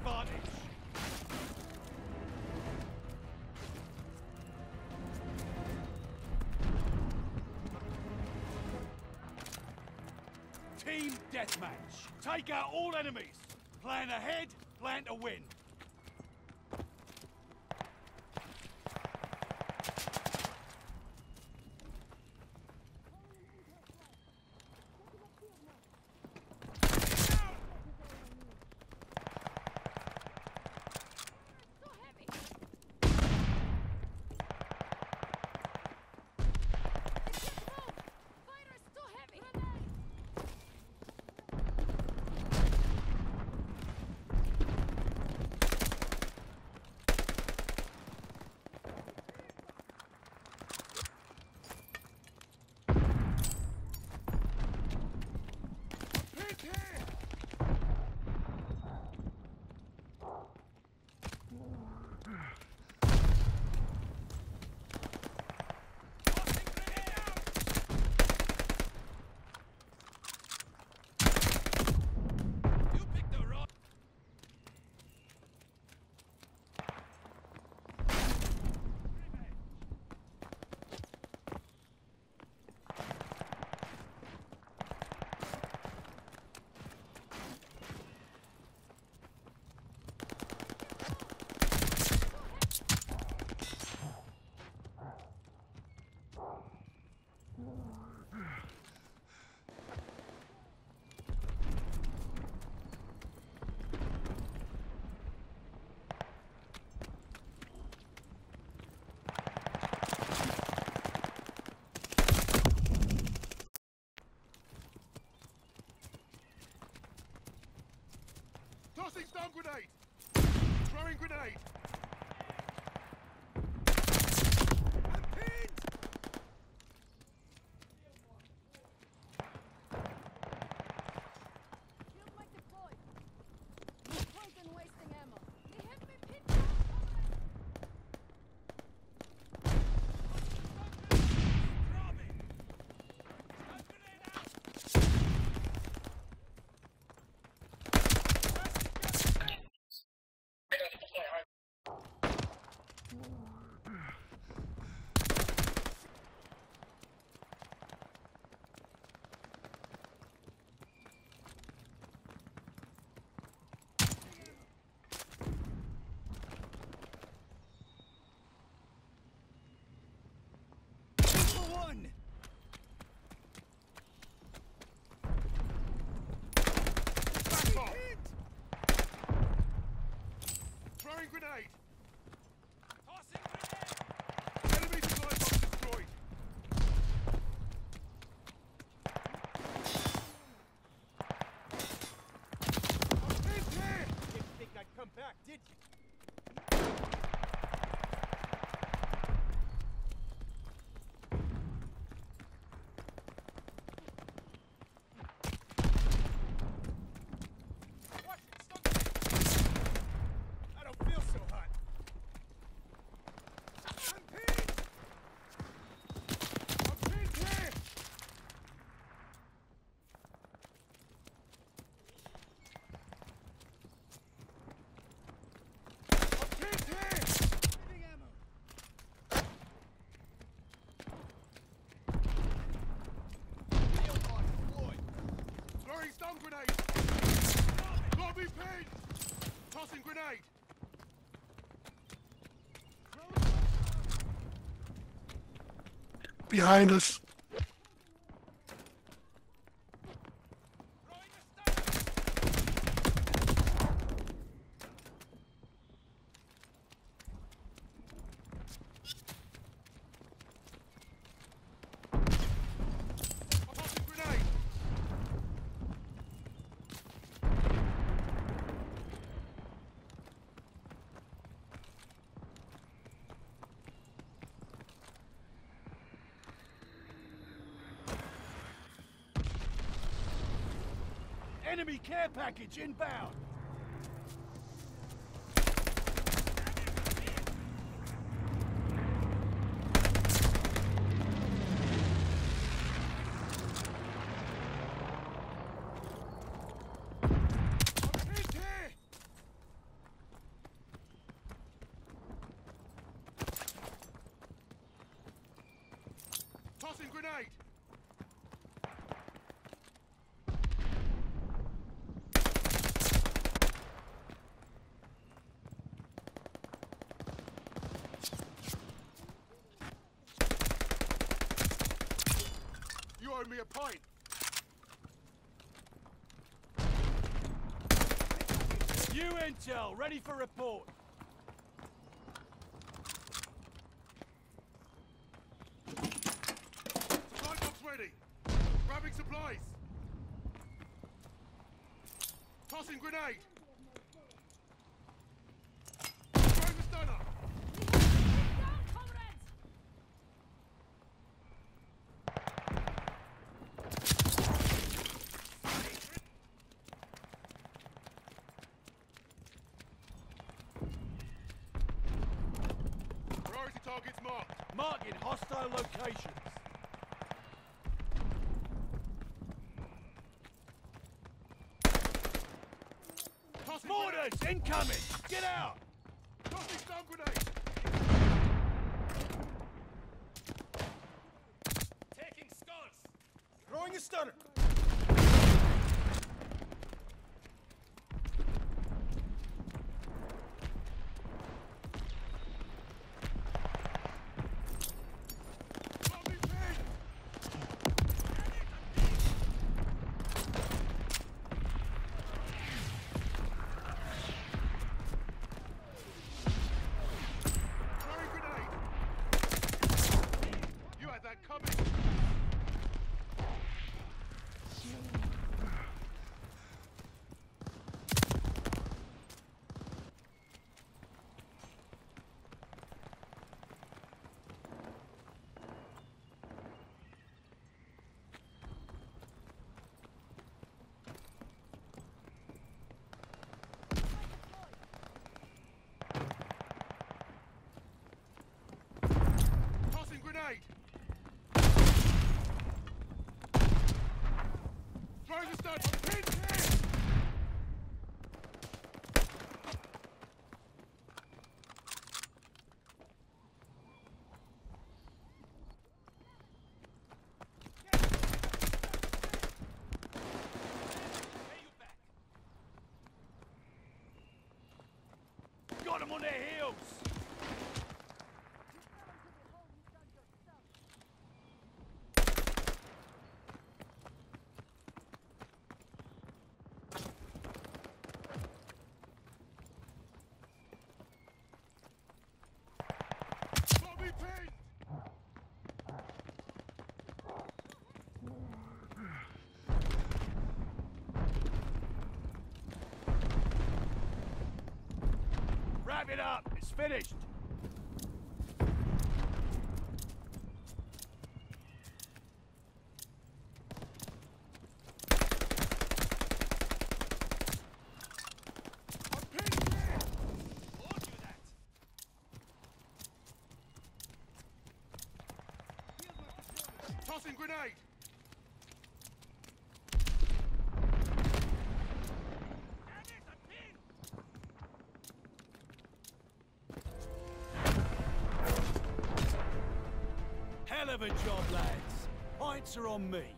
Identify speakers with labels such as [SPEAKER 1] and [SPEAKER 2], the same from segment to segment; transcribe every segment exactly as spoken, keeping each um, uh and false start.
[SPEAKER 1] advantage. Team deathmatch. Take out all enemies. Plan ahead, plan to win.
[SPEAKER 2] Tossing stun grenade! Throwing grenade! I'm pinned!
[SPEAKER 3] Shield might deploy. No point in wasting ammo. They have me pinned down.
[SPEAKER 2] Throwing grenade!
[SPEAKER 1] Tossing grenade!
[SPEAKER 2] Enemy supply box destroyed! I'm pinned here!
[SPEAKER 1] Didn't think I'd come back, did you?
[SPEAKER 2] Stun grenade! Got me pinned! Tossing grenade!
[SPEAKER 4] Behind us.
[SPEAKER 1] Enemy care package inbound!
[SPEAKER 2] I'm hit here! Enemy supply box destroyed! grenade! You owe me a pint.
[SPEAKER 1] New intel, ready for report.
[SPEAKER 2] Supply box ready. Grabbing supplies. Tossing grenade. Throwing the stunner.
[SPEAKER 3] Down, comrades!
[SPEAKER 2] Priority targets marked.
[SPEAKER 1] Marking hostile locations.
[SPEAKER 2] Tossing
[SPEAKER 1] Mortars
[SPEAKER 2] grenade.
[SPEAKER 1] incoming! Get out!
[SPEAKER 2] Tossing stun grenade.
[SPEAKER 1] Taking skulls! Throwing a stunner!
[SPEAKER 2] Got me pinned. Throwing grenade. You had that coming. Tossing grenade. Throwing the stun. Pin, pin.
[SPEAKER 1] Got them on their heels!
[SPEAKER 2] Got me pinned.
[SPEAKER 1] Wrap it up! It's finished!
[SPEAKER 2] I'm pinned here. Tossing grenade.
[SPEAKER 1] Hell of a job, lads. Pints are on me.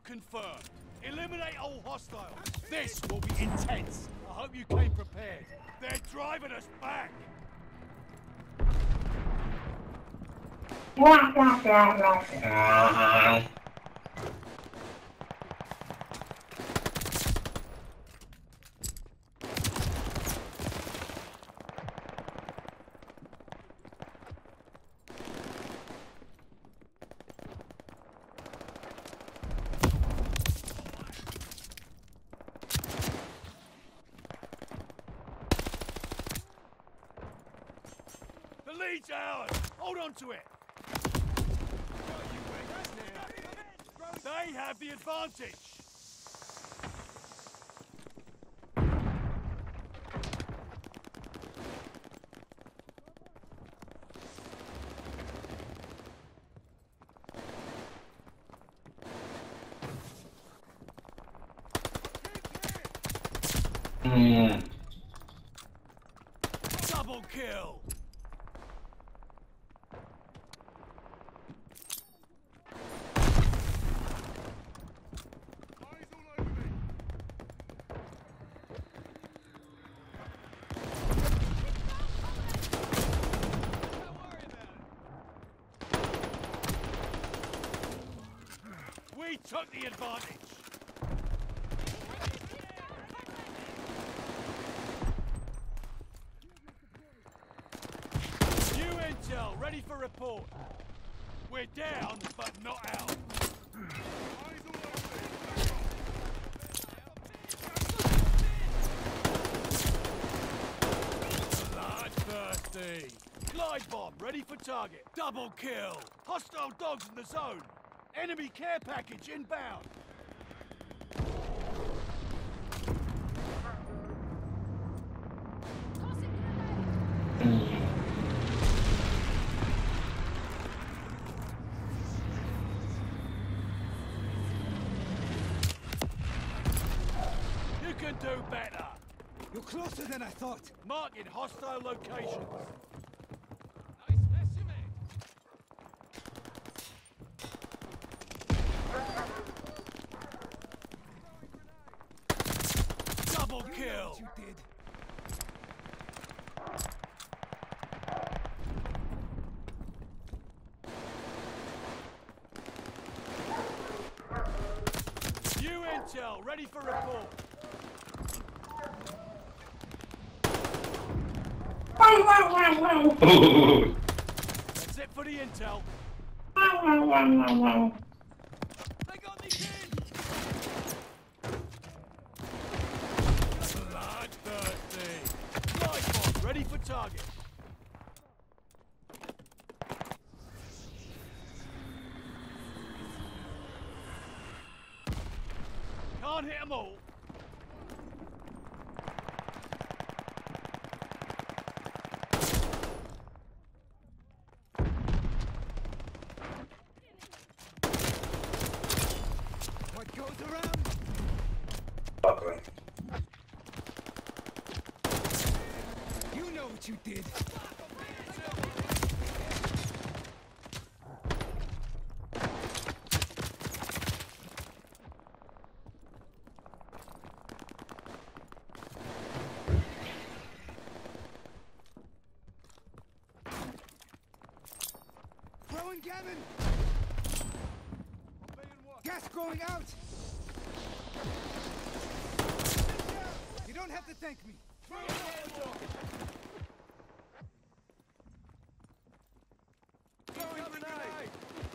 [SPEAKER 1] confirmed. Eliminate all hostiles. This will be intense. I hope you came prepared. They're driving us back. The lead's ours. Hold on to it. They have the advantage.
[SPEAKER 4] Mm.
[SPEAKER 1] Double kill. We took the advantage. New intel, ready for report. We're down, but not out. Bloodthirsty. Glide bomb, ready for target. Double kill. Hostile dogs in the zone. Enemy care package inbound.
[SPEAKER 3] Tossing grenade.
[SPEAKER 1] You can do better.
[SPEAKER 5] You're closer than I thought.
[SPEAKER 1] Marking hostile locations. Double kill.
[SPEAKER 5] You did.
[SPEAKER 1] New intel, ready for report. That's it for the intel. They got the kid. Bloodthirsty. Glide bomb, ready for target. Can't hit them all.
[SPEAKER 5] What goes around?
[SPEAKER 4] Okay.
[SPEAKER 5] You know what you did. Throwing cannon. Gas going out. You don't have to thank me. Throwing grenade.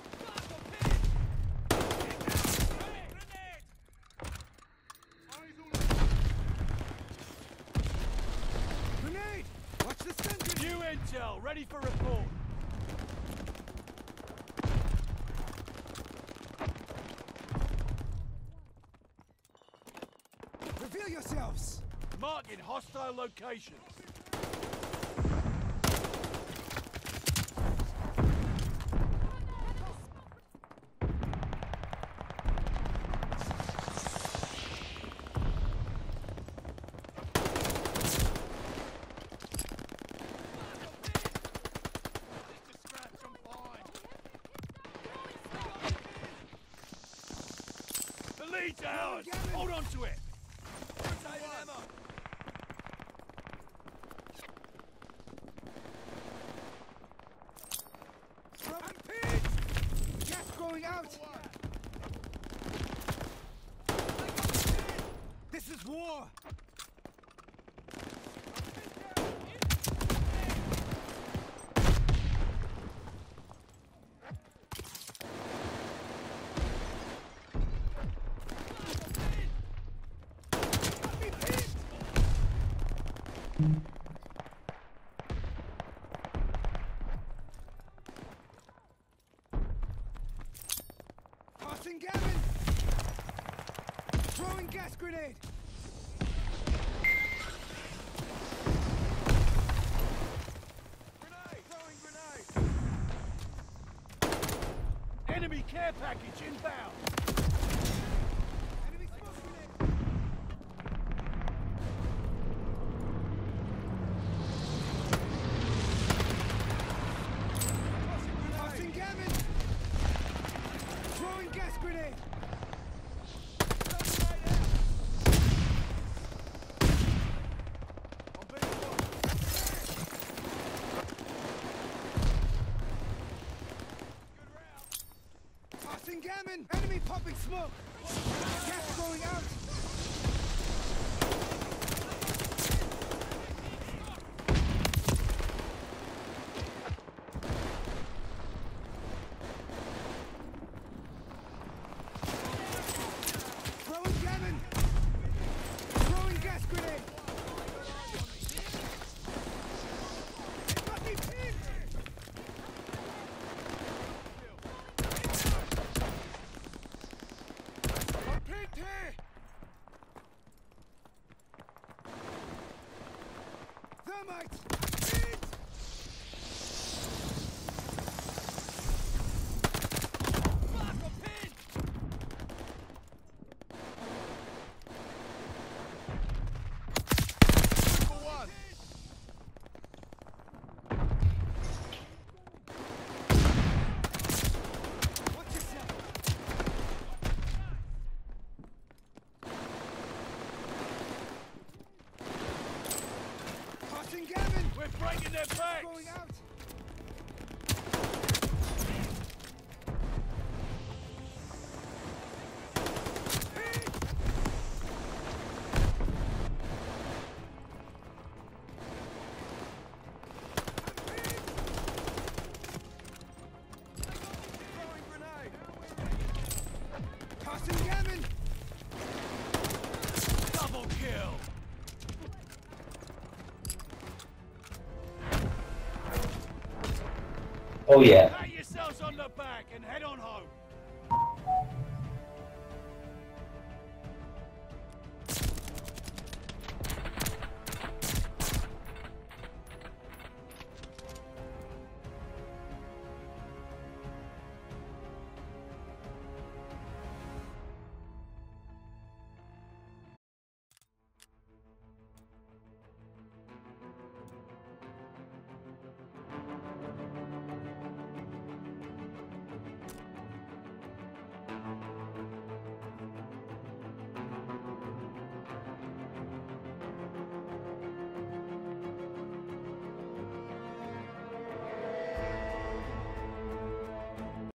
[SPEAKER 5] Grenade. Watch the sentry.
[SPEAKER 1] New intel, ready for report.
[SPEAKER 5] Reveal yourselves.
[SPEAKER 1] Marking hostile locations. lead's ours! Hold on to it! Rotating ammo!
[SPEAKER 5] Rampage! Gas going out! This is war! Tossing Gavin! Throwing gas grenade!
[SPEAKER 1] Grenade! Throwing grenade! Enemy care package inbound!
[SPEAKER 5] Enemy smoke grenade! Tossing Gavin! Throwing gas grenade! Tossing Gammon! Enemy popping smoke! Gas going out! Throwing Gammon! Throwing gas grenade! Got me pinned!
[SPEAKER 2] I'm pinned here!
[SPEAKER 5] Thermite! Pinned!
[SPEAKER 1] Fuck, I'm pinned!
[SPEAKER 2] For one!
[SPEAKER 5] Watch yourself! Tossing Gavin!
[SPEAKER 1] We're breaking their backs!
[SPEAKER 5] Going out!
[SPEAKER 1] Throwing grenade!
[SPEAKER 5] Tossing Gavin!
[SPEAKER 1] Double kill!
[SPEAKER 4] Oh yeah.
[SPEAKER 1] Pat yourselves on the back and head on home!